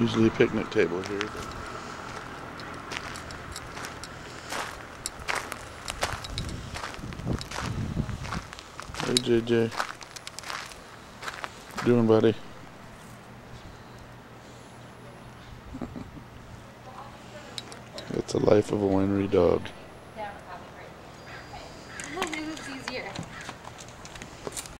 Usually a picnic table here. Hey JJ. What you doing, buddy? It's the life of a winery dog.